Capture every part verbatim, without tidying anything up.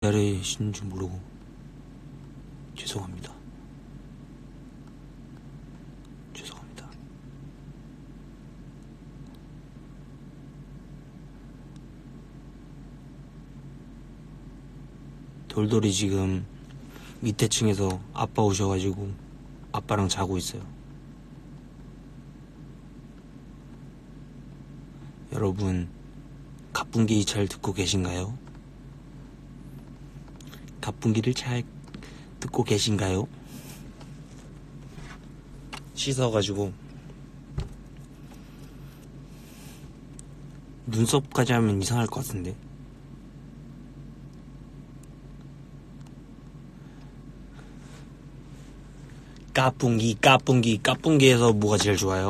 기다리신 줄 모르고 죄송합니다. 죄송합니다. 돌돌이 지금 밑에 층에서 아빠 오셔가지고 아빠랑 자고 있어요. 여러분, 가뿐기 잘 듣고 계신가요? 가뿐기를 잘 듣고 계신가요? 씻어가지고 눈썹까지 하면 이상할 것 같은데. 까뿐기 까뿐기 까뿐기에서 뭐가 제일 좋아요?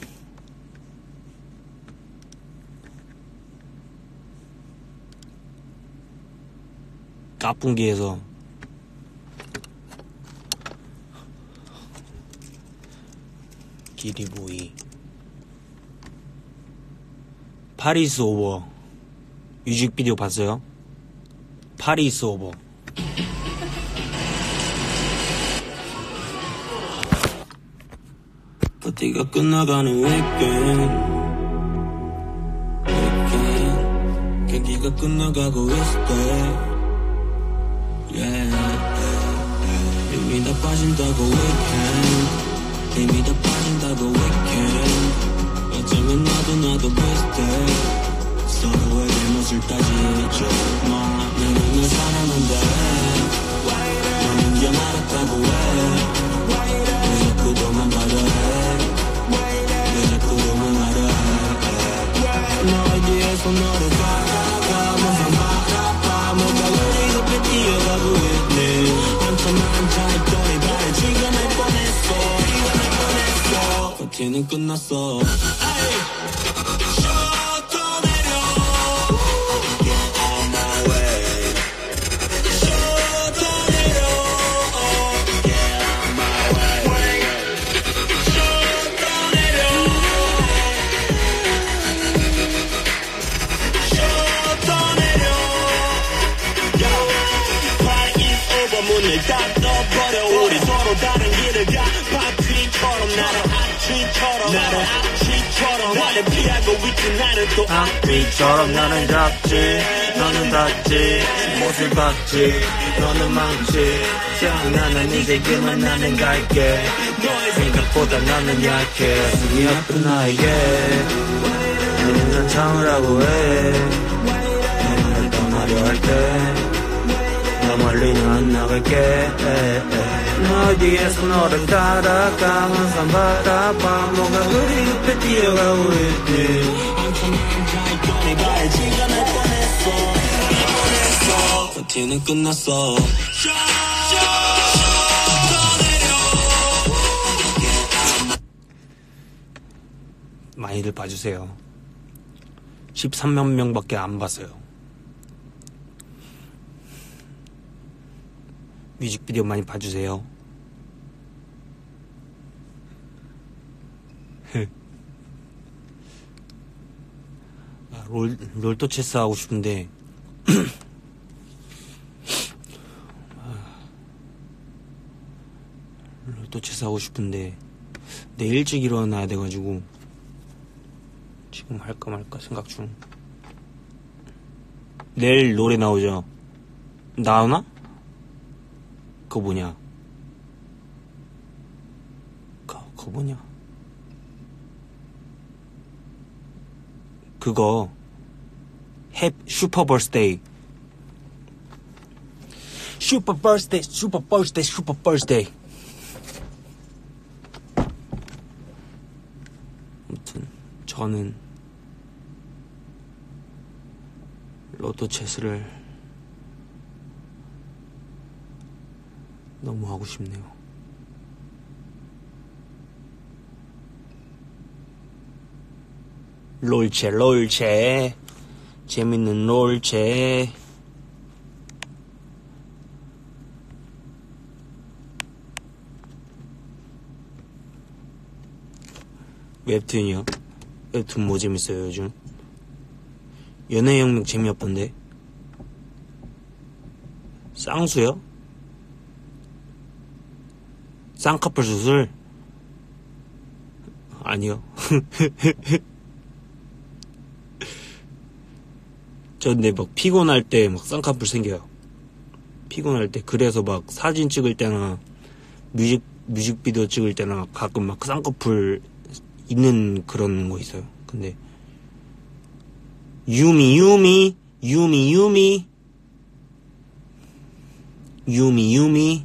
까뿐기에서 기리보이 파리스 오버 뮤직비디오 봤어요? 파리스 오버 파티가 끝나가는 weekend weekend 경기가 끝나가고 있을 때 yeah 이미 다 빠진다고 weekend 이미 다 빠진다고 weekend 어쩌면 나도 나도 비슷해 서로의 멋을 따지죠 나는 널 사랑한다 너는 게 말았다고 해왜 자꾸 너만 바라해 왜 자꾸 너만 알아해 너에게서 너를 바라봐 항상 바라봐 뭐가 우리 급해 뛰어가고 있네 한참 앉아있더니 발을 지감할 뻔했어 지감할 뻔했어 파티는 끝났어 닫아버려 우리 서로 다른 길을 가 파티처럼 나는 아치처럼 나는 아치처럼 나를 피하고 있지 나는 또 아치처럼 나는 잡지 너는 닫지 못을 박지 너는 망치 자 나는 이제 그만 나는 갈게 너의 생각보다 나는 약해 숨이 아픈 나에게 너는 난 참으라고 해 너는 날 떠나려 할때 멀리는 안 나갈게 너 뒤에서 너를 따라가 항상 바라봐 뭐가 그리 급해 뛰어가고 있니 한참 앉아있더니 발을 지감할 뻔했어 뻔했어 파티는 끝났어 많이들 봐주세요. 십삼만 명밖에 안 봤어요. 뮤직비디오 많이 봐주세요. 아, 롤, 롤토 체스 하고 싶은데 롤토 체스 하고 싶은데 내일 일찍 일어나야 돼가지고 지금 할까 말까 생각 중. 내일 노래 나오죠? 나오나? 그거 뭐냐? 그거, 그거 뭐냐? 그거 해 슈퍼 버스데이 슈퍼 버스데이 슈퍼 버스데이 슈퍼 버스데이 아무튼 저는 로또 체스를 너무 하고 싶네요. 롤체 롤체 재밌는 롤체 웹툰이요? 웹툰 뭐 재밌어요 요즘? 연애혁명 재미없던데? 쌍수요? 쌍꺼풀 수술? 아니요. 저 근데 막 피곤할 때 막 쌍꺼풀 생겨요. 피곤할 때. 그래서 막 사진 찍을 때나 뮤직, 뮤직비디오 찍을 때나 가끔 막 쌍꺼풀 있는 그런 거 있어요. 근데 유미 유미 유미 유미 유미 유미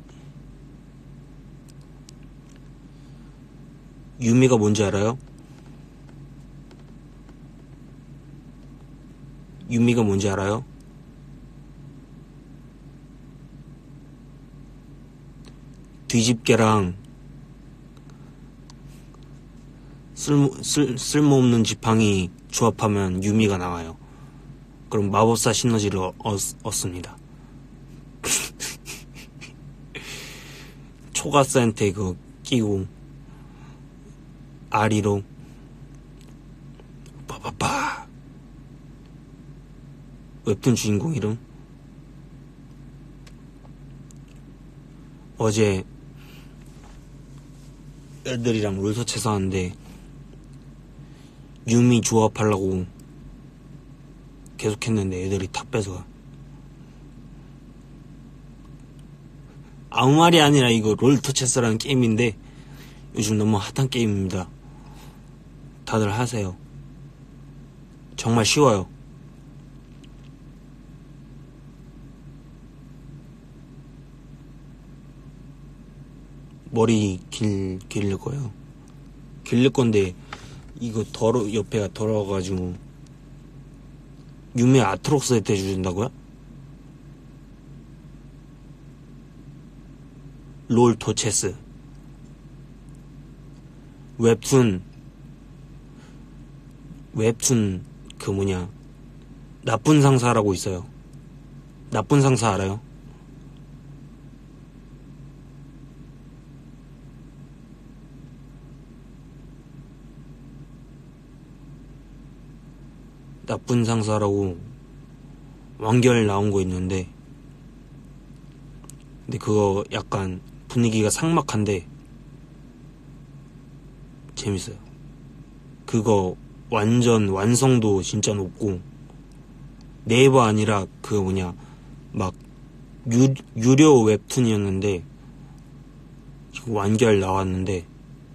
유미가 뭔지 알아요? 유미가 뭔지 알아요? 뒤집개랑 쓸모, 쓸, 쓸모없는 지팡이 조합하면 유미가 나와요. 그럼 마법사 시너지를 얻, 얻습니다. 초가스한테 그거 끼고 아리로 빠빠빠. 웹툰 주인공 이름? 어제 애들이랑 롤서체서 하는데 유미 조합하려고 계속 했는데 애들이 다 뺏어가. 아무 말이 아니라 이거 롤터체스라는 게임인데 요즘 너무 핫한 게임입니다. 다들 하세요. 정말 쉬워요. 머리 길, 기를 거예요. 길릴 건데 이거 더러, 옆에가 더러워가지고. 유미 아트록스 때 주신다고요? 롤토체스. 웹툰, 웹툰, 그 뭐냐, 나쁜 상사라고 있어요. 나쁜 상사 알아요? 나쁜 상사라고 완결 나온 거 있는데, 근데 그거 약간 분위기가 삭막한데 재밌어요. 그거 완전 완성도 진짜 높고, 네이버 아니라 그 뭐냐 막 유, 유료 웹툰이었는데 지금 완결 나왔는데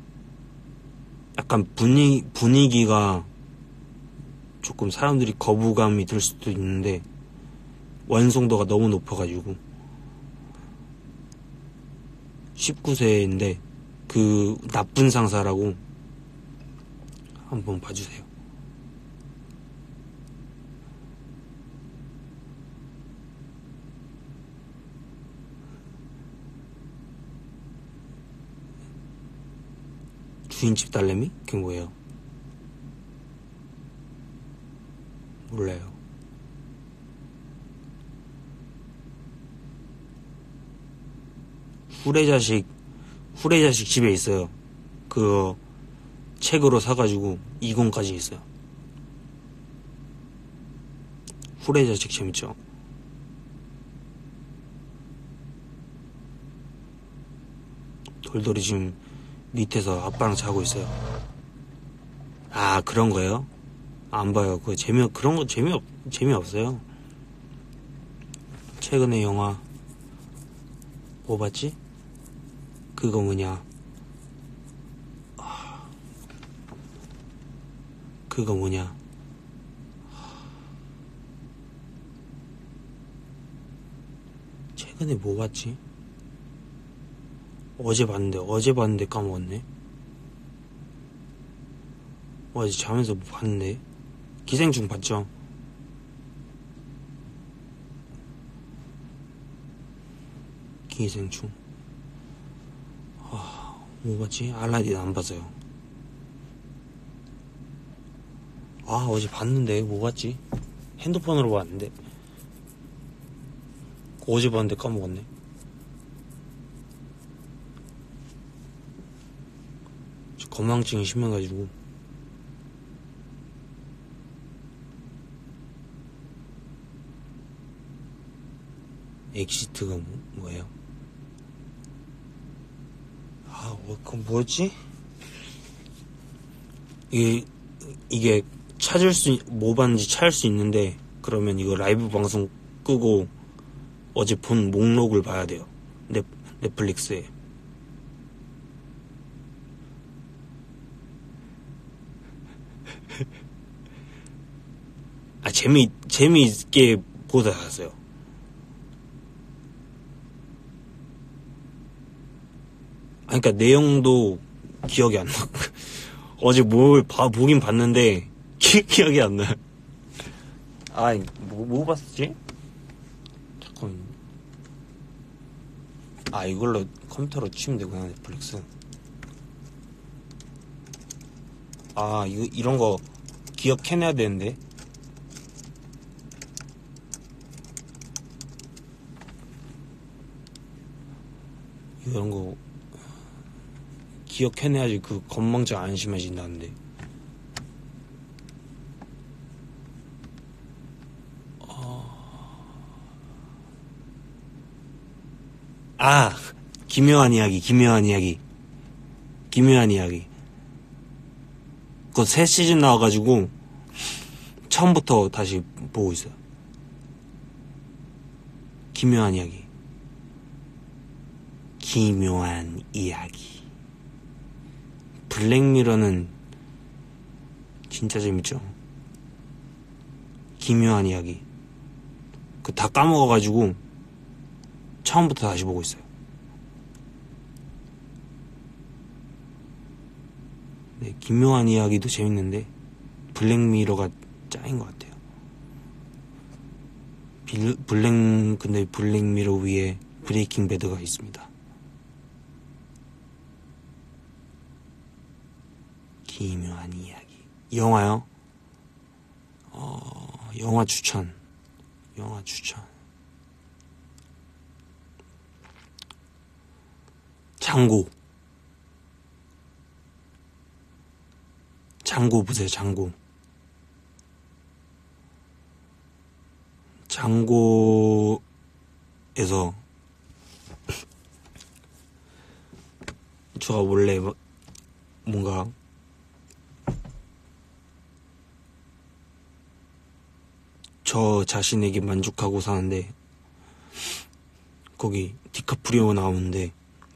약간 분위, 분위기가 조금 사람들이 거부감이 들 수도 있는데 완성도가 너무 높아가지고. 십구 세인데 그 나쁜 상사라고 한번 봐주세요. 주인집 딸내미? 그게 뭐예요? 몰라요. 후레자식, 후레자식 집에 있어요. 그거 책으로 사가지고 이 권까지 있어요. 후레자식 재밌죠? 돌돌이 지금 밑에서 아빠랑 자고 있어요. 아, 그런 거예요? 안 봐요. 그거 재미, 그런 거 재미없, 재미없어요. 최근에 영화, 뭐 봤지? 그거 뭐냐. 그거 뭐냐. 최근에 뭐 봤지? 어제 봤는데, 어제 봤는데 까먹었네. 어제 자면서 뭐 봤는데. 기생충 봤죠? 기생충. 아, 뭐 봤지? 알라딘 안 봤어요. 아, 어제 봤는데 뭐 봤지? 핸드폰으로 봤는데. 어제 봤는데 까먹었네. 저 건망증이 심해가지고. 엑시트가 뭐, 뭐예요? 아, 뭐, 그건 뭐였지? 이게, 이게 찾을 수, 뭐 봤는지 찾을 수 있는데, 그러면 이거 라이브 방송 끄고 어제 본 목록을 봐야 돼요. 넷, 넷플릭스에. 아, 재미, 재미있게 보다 잤어요. 아, 그니까 내용도 기억이 안 나. 어제 뭘 봐, 보긴 봤는데, 기, 기억이 안 나요. 아, 뭐, 뭐 봤었지? 잠깐만. 아, 이걸로 컴퓨터로 치면 되구나, 넷플릭스. 아, 이거, 이런 거 기억해내야 되는데. 이런 거 기억해내야지 그 건망증 안 심해진다는데. 아, 기묘한 이야기, 기묘한 이야기, 기묘한 이야기. 그거 새 시즌 나와가지고 처음부터 다시 보고 있어요. 기묘한 이야기. 기묘한 이야기. 블랙미러는 진짜 재밌죠. 기묘한 이야기. 그 다 까먹어가지고 처음부터 다시 보고 있어요. 네, 기묘한 이야기도 재밌는데 블랙미러가 짱인 것 같아요. 빌, 블랙 근데 블랙미러 위에 브레이킹 배드가 있습니다. 기묘한 이야기. 영화요? 어, 영화 추천. 영화 추천. 장고. 장고 보세요, 장고. 장고에서 제가 원래 뭔가 저 자신에게 만족하고 사는데 거기 디카프리오 나오는데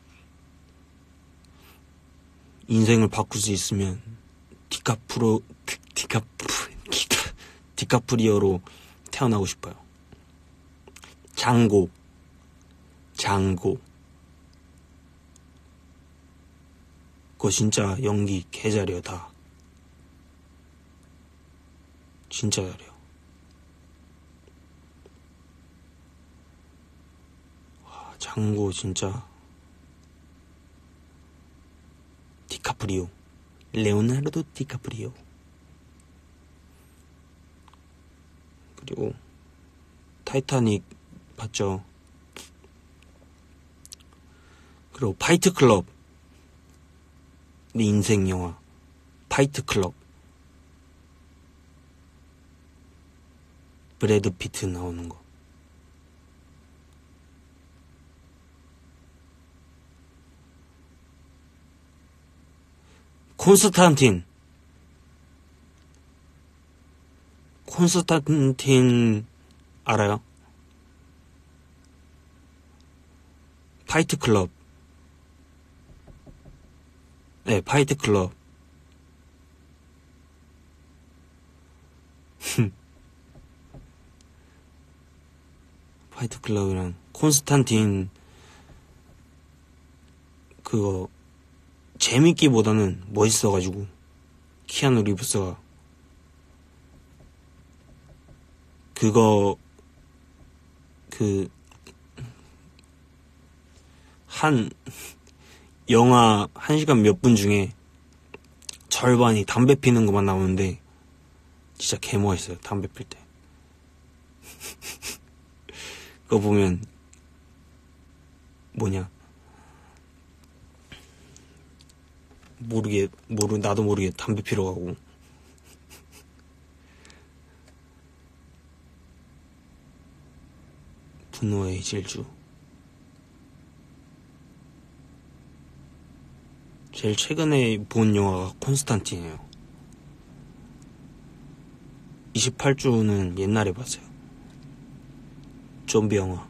인생을 바꿀 수 있으면 디카프로 디카프 디카, 디카프리오로 태어나고 싶어요. 장고 장고 그거 진짜 연기 개잘해요. 다 진짜 잘해요. 와, 장고 진짜 디카프리오 레오나르도 디카프리오. 그리고 타이타닉 봤죠. 그리고 파이트 클럽. 내 인생 영화 파이트 클럽. 브래드 피트 나오는 거. 콘스탄틴. 콘스탄틴 알아요? 파이트 클럽. 네, 파이트 클럽. 파이트 클럽이랑 콘스탄틴 그거 재밌기보다는 멋있어가지고 키아누 리브스가 그거 그 한 영화 한 시간 몇 분 중에 절반이 담배 피는 것만 나오는데 진짜 개멋있어요. 담배 필 때. 그거 보면 뭐냐 모르게 모르 나도 모르게 담배 피러 가고. 분노의 질주. 제일 최근에 본 영화가 콘스탄틴이에요. 이십팔 주는 옛날에 봤어요. 좀비 영화.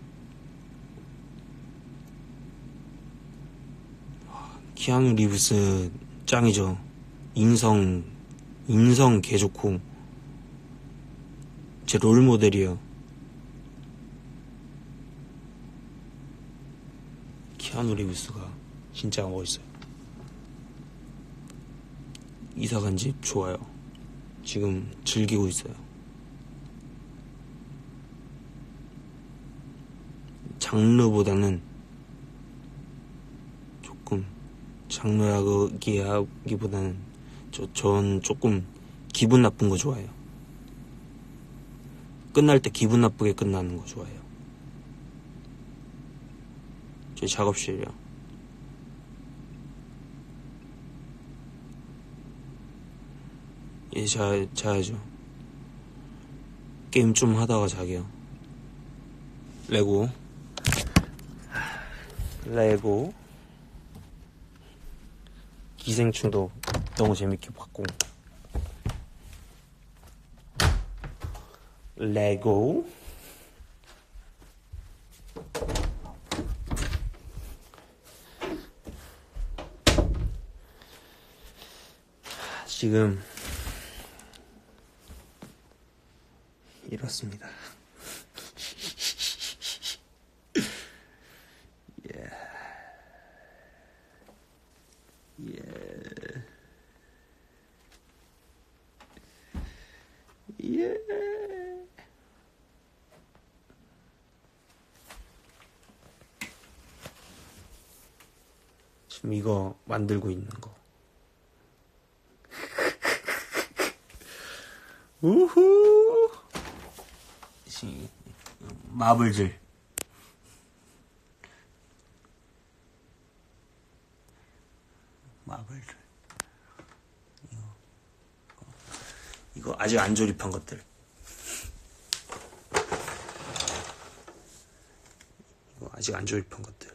키아누 리브스 짱이죠. 인성 인성 개 좋고 제 롤모델이에요. 키아누 리브스가 진짜 멋있어요. 이사간 집 좋아요. 지금 즐기고 있어요. 장르보다는 조금 장르하기보다는 저, 전 조금 기분 나쁜 거 좋아해요. 끝날 때 기분 나쁘게 끝나는 거 좋아해요. 제 작업실이요. 예, 자, 자야죠. 게임 좀 하다가 자게요. 레고. 레고. 기생충도 너무 재밌게 봤고. 레고. 지금 이렇습니다. 예. 예. 예. 지금 이거 만들고 있는 거. 우후. 마블질. 마블질. 이거, 이거 아직 안 조립한 것들. 이거 아직 안 조립한 것들.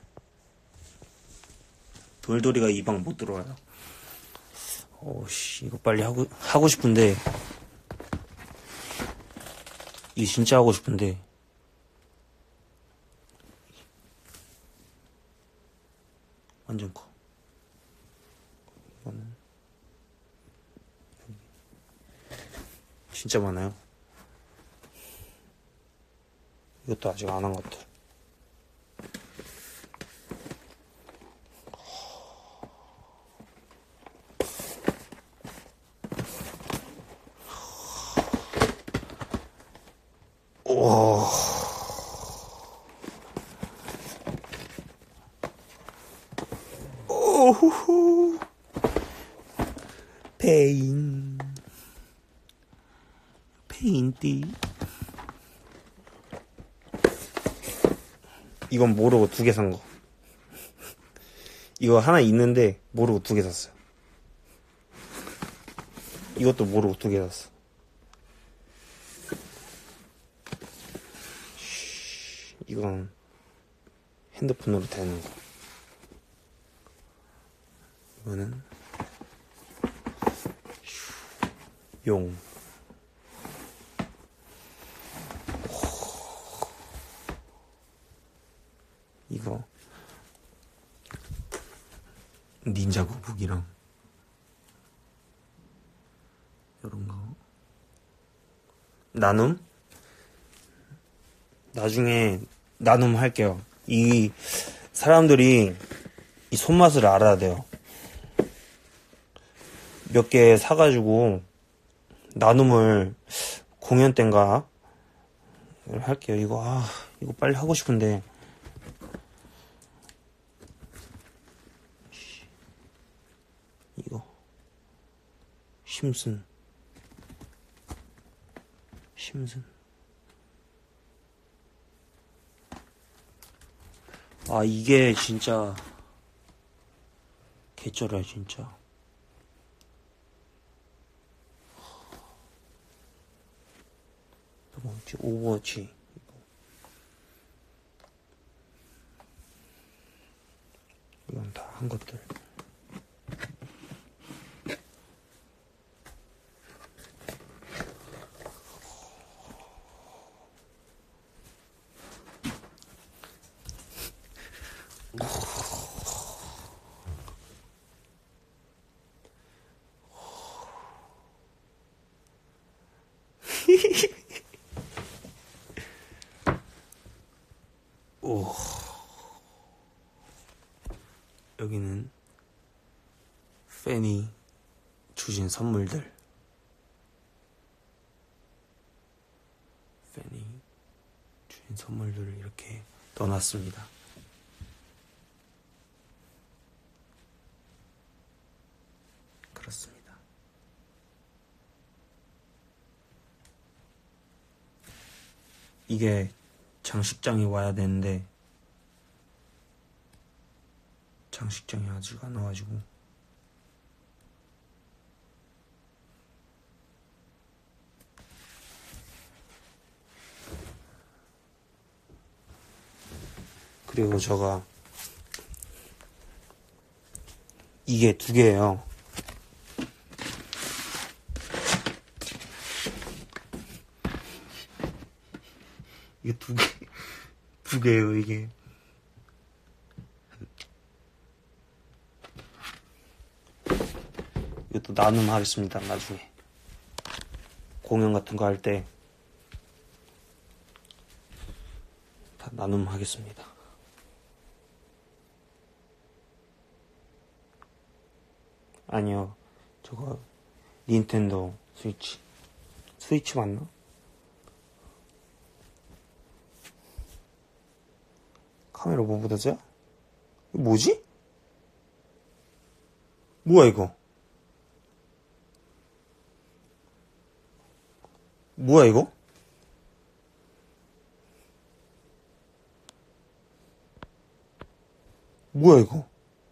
돌돌이가 이 방 못 들어와요. 오씨, 이거 빨리 하고, 하고 싶은데. 이게 진짜 하고 싶은데. 완전 커. 이거는. 여기. 진짜 많아요. 이것도 아직 안 한 것들. 오. 오후후. 페인. 페인띠. 이건 모르고 두 개 산 거. 이거 하나 있는데 모르고 두 개 샀어요. 이것도 모르고 두 개 샀어. 이건 핸드폰으로 되는 거. 이거는 용. 이거 닌자 거북이랑 이런 거. 나눔? 나중에 나눔 할게요. 이 사람들이 이 손맛을 알아야 돼요. 몇 개 사가지고 나눔을 공연 땐가 할게요. 이거 아 이거 빨리 하고 싶은데 이거 심슨 심슨 아 이게 진짜 개쩔어요 진짜. 또 뭐지? 오버워치. 이건 다 한 것들. 오. 여기는 팬이 주신 선물들. 팬이 주신 선물들을 이렇게 넣어놨습니다. 그렇습니다. 이게 장식장이 와야 되는데 장식장이 아직 안 와가지고 그리고 제가 이게 두 개예요. 이게 두 개, 두 개예요, 이게. 이것도 나눔하겠습니다, 나중에. 공연 같은 거 할 때 다 나눔하겠습니다. 아니요, 저거 닌텐도 스위치. 스위치 맞나? 카메라 뭐 묻었어요? 이거 뭐지? 뭐야 이거? 뭐야 이거? 뭐야 이거?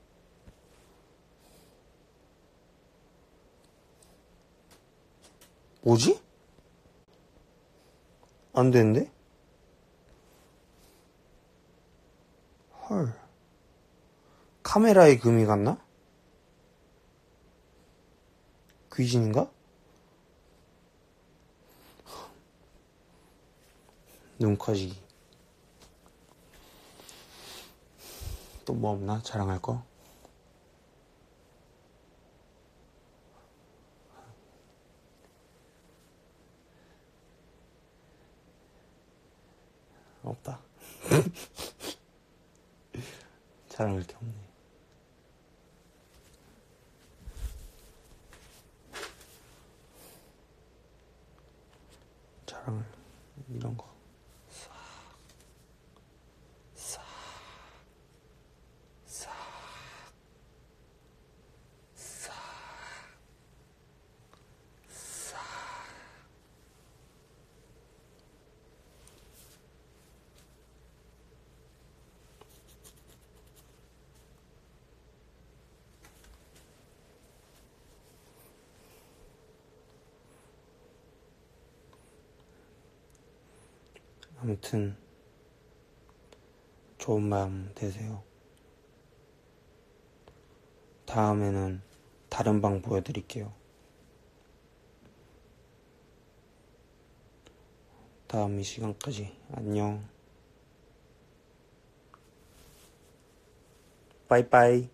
뭐지? 안 되는데? 헐. 카메라에 금이 갔나? 귀신인가? 눈 커지기. 또 뭐 없나? 자랑할 거? 없다. 자랑할 게 없네. 자랑을 이런 거 싹 싹 싹 싹 싹 아무튼 좋은 밤 되세요. 다음에는 다른 방 보여드릴게요. 다음 이 시간까지 안녕. 빠이빠이.